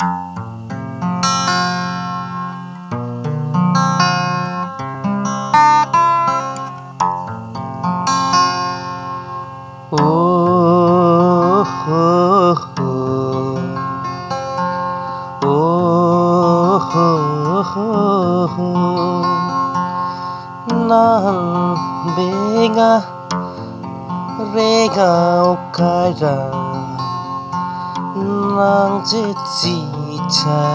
Oh, oh, oh. Oh, oh, oh, oh. Nang benga rega ukara nang jecica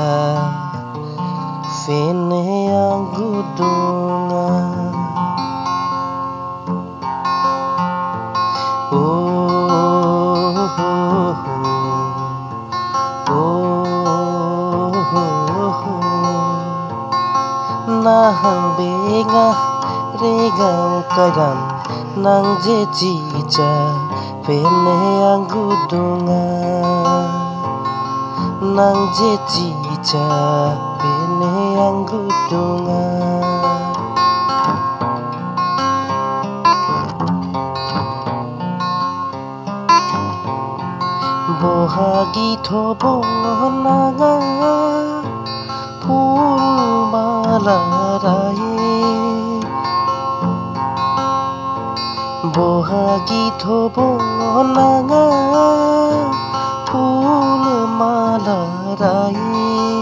fene yang gudunga. Oh, oh, oh, oh, oh, oh. Nang benga rega ukaran nang jecica fene yang gudunga. Nang jecica fene yang gudunga. Bohagi thobonanga phul malaraye. Bohagi thobonanga phul malaraye.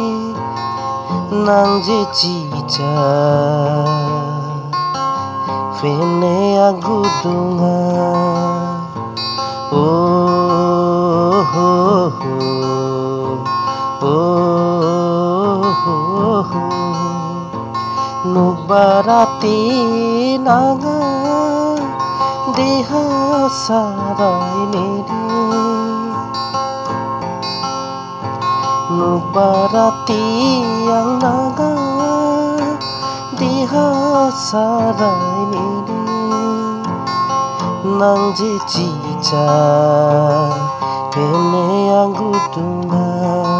Nang jecica fene yang gudunga. Oh, oh, oh, oh, oh, oh. Nubarati naga deha sarai mere. Nubarati yang naga deha sarai mere. Nang jecica fene yang gudunga.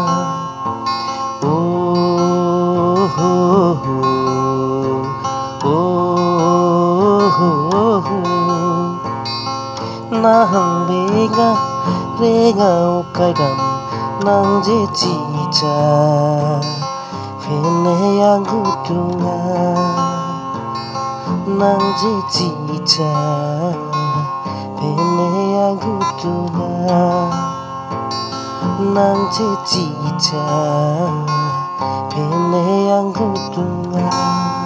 Oh, oh, oh, oh, oh, oh. Nang benga rega ukairam nang jecica fene yang gudunga. Nang jecica fene yang gudunga. Nang jecica fene yang gudunga.